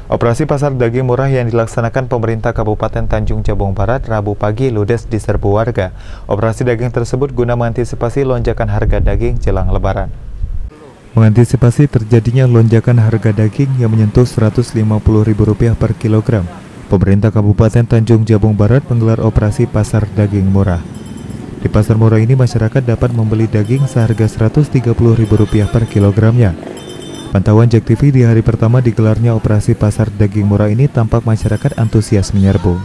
Operasi pasar daging murah yang dilaksanakan pemerintah Kabupaten Tanjung Jabung Barat Rabu pagi ludes diserbu warga. Operasi daging tersebut guna mengantisipasi lonjakan harga daging jelang Lebaran. Mengantisipasi terjadinya lonjakan harga daging yang menyentuh Rp150.000 per kilogram, pemerintah Kabupaten Tanjung Jabung Barat menggelar operasi pasar daging murah. Di pasar murah ini masyarakat dapat membeli daging seharga Rp130.000 per kilogramnya. Pantauan JEK TV di hari pertama digelarnya operasi pasar daging murah ini tampak masyarakat antusias menyerbu.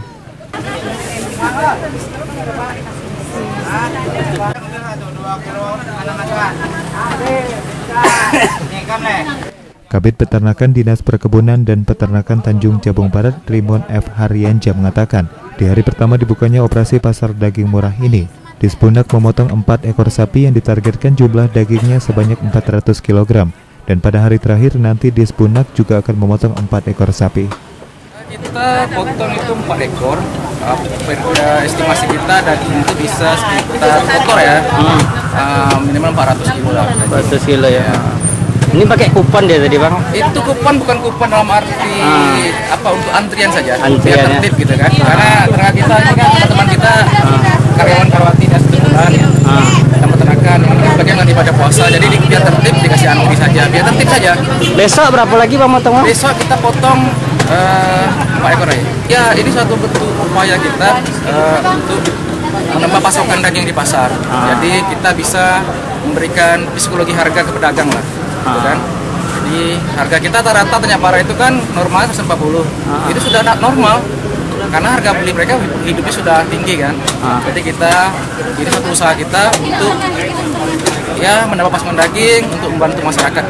Kabid Peternakan Dinas Perkebunan dan Peternakan Tanjung Jabung Barat Rimon F. Haryanja mengatakan, di hari pertama dibukanya operasi pasar daging murah ini, Disbunak memotong 4 ekor sapi yang ditargetkan jumlah dagingnya sebanyak 400 kg. Dan pada hari terakhir nanti Disbunak juga akan memotong 4 ekor sapi. Kita potong itu 4 ekor. Estimasi kita daging itu bisa sekitar kotor ya, minimal 400 kilo lah. 400 kilo ya. Ini pakai kupan dia tadi bang? Itu kupan bukan kupan dalam arti apa, untuk antrian saja. Antrian, biar tertib gitu kan. Karena tenaga kita ini kan teman-teman kita karyawan karawati dan setelah dan peternakan bagian daripada puasa, jadi biar tertib dikasih antri saja, biar tertib saja. Besok berapa lagi bang potong? Besok kita potong 4 ekor aja. Ya ini suatu bentuk upaya kita untuk menambah pasokan daging di pasar. Jadi kita bisa memberikan psikologi harga ke pedagang lah, gitu kan. Jadi harga kita rata-rata Tanyapara itu kan normal 140. Itu sudah normal. Karena harga beli mereka hidupnya sudah tinggi kan. Jadi ini satu usaha kita untuk ya menambah pasokan daging untuk membantu masyarakat.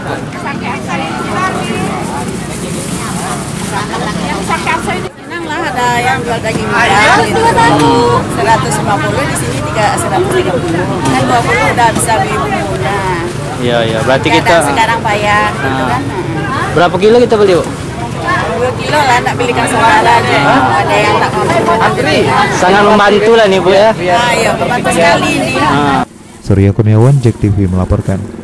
Ada yang jual daging murah itu 150, di sini 130. Kan 20 udah bisa beli bumbunya. Iya, berarti kita sekarang bayar gitu kan. Berapa kilo kita beli, Bu? 2 kilo lah, nak belikan saudara aja. Ada yang tak mampu. Sangat membantu lah nih Bu ya. Iya, membantu sekali ini. Surya Kurniawan, JEK TV melaporkan.